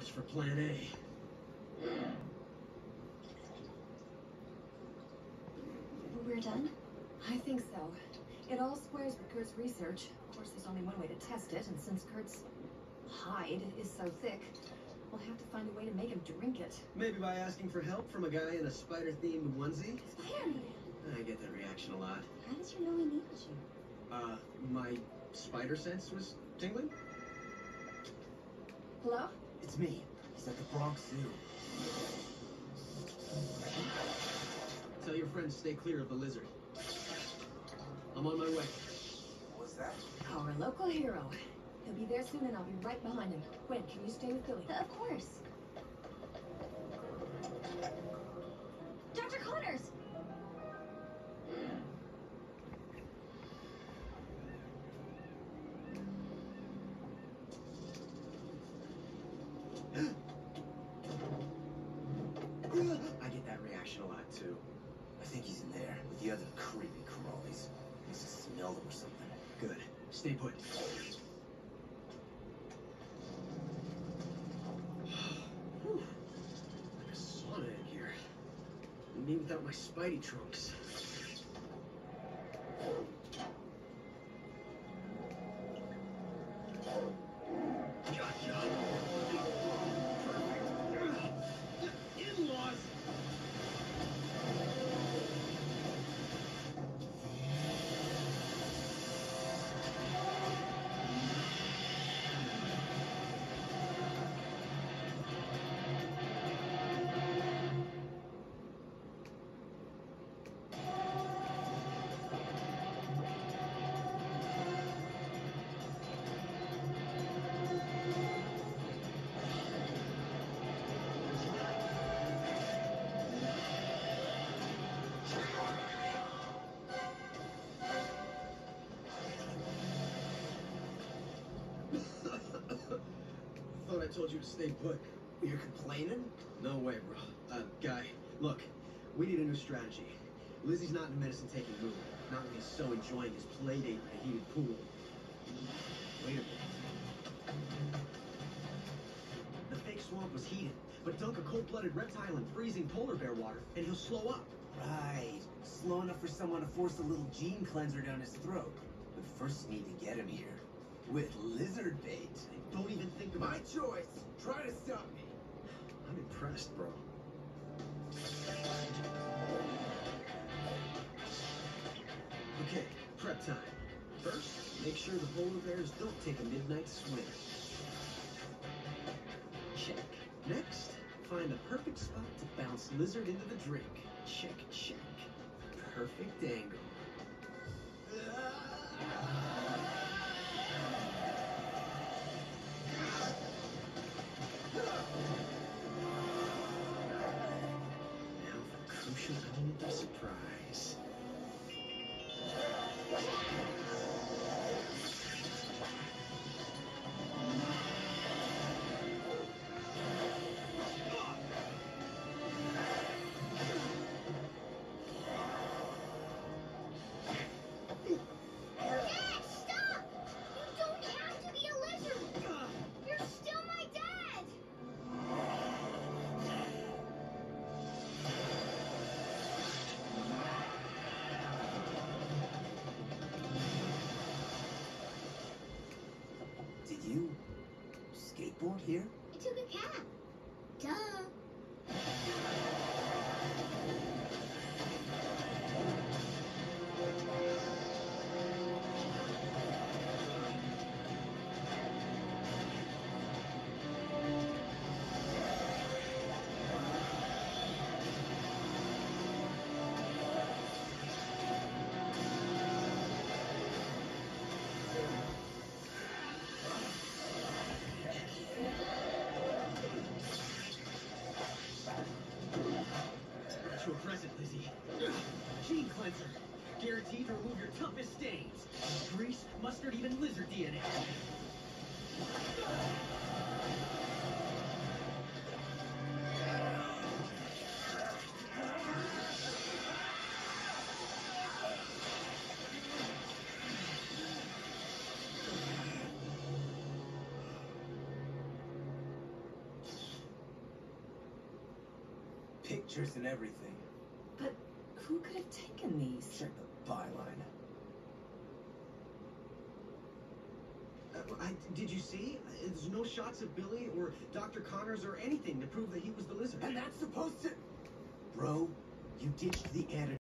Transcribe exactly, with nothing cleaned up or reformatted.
for plan A. We're done? I think so. It all squares with Kurt's research. Of course, there's only one way to test it, and since Kurt's hide is so thick, we'll have to find a way to make him drink it. Maybe by asking for help from a guy in a spider-themed onesie? Spider-Man! I get that reaction a lot. How did you know he needed you? Uh, my spider sense was tingling? Hello? It's me. He's at the Bronx Zoo. Tell your friends stay clear of the lizard. I'm on my way. What's that? Our local hero. He'll be there soon, and I'll be right behind him. Gwen, can you stay with Billy? Of course. Doctor Connors! I get that reaction a lot, too. I think he's in there with the other creepy crawlies. Must have smelled him or something. Good. Stay put. Whew. Like a sauna in here. Me without my Spidey trunks. Gotcha. Perfect. In-laws. Thought I told you to stay put. You're complaining? No way, bro. Uh, guy, look, we need a new strategy. Lizzie's not in a medicine-taking mood. Not when he's so enjoying his play date in a heated pool. Wait a minute. The fake swamp was heated, but dunk a cold-blooded reptile in freezing polar bear water, and he'll slow up. Right. Slow enough for someone to force a little gene cleanser down his throat. But first need to get him here. With lizard bait. Don't even think about My it. choice. Try to stop me. I'm impressed, bro. Okay, prep time. First, make sure the polar bears don't take a midnight swim. Check. Next, find the perfect spot to bounce lizard into the drink. Check, check. Perfect angle. Now for crucial element of surprise. Dad, stop! You don't have to be a lizard! You're still my dad! Did you skateboard here? I took a cab. Duh. Got you a present, Lizzie. Gene cleanser. Guaranteed to remove your toughest stains. Grease, mustard, even lizard D N A. Pictures and everything. But who could have taken these? Check the byline. Uh, I, did you see? Uh, There's no shots of Billy or Doctor Connors or anything to prove that he was the lizard. And that's supposed to... Bro, you ditched the antidote.